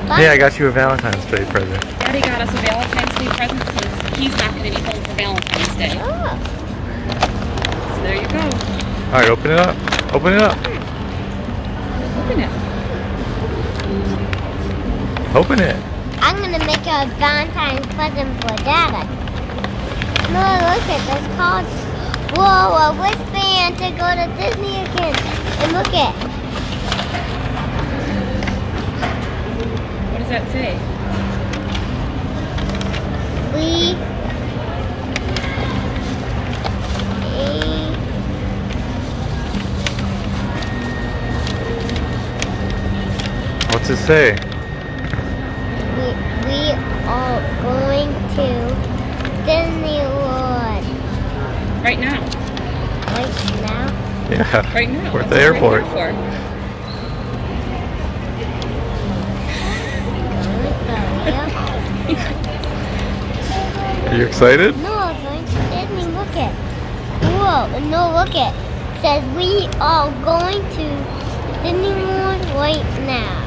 Yeah, I got you a Valentine's Day present. Daddy got us a Valentine's Day present since he's not going to be home for Valentine's Day. Oh. So there you go. Alright, open it up. Open it up. Open it. Open it. I'm gonna make a Valentine's present for Dada. No, look at this called whoa, a wristband to go to Disney again. And look it. What does that say? What's it say? We are going to Disney World. Right now. Right now? Yeah. Right now. We're at That's the what we're airport. here for. Are you excited? No, we're going to Disney. Look it. Whoa, no, look it. It says we are going to Disney World right now.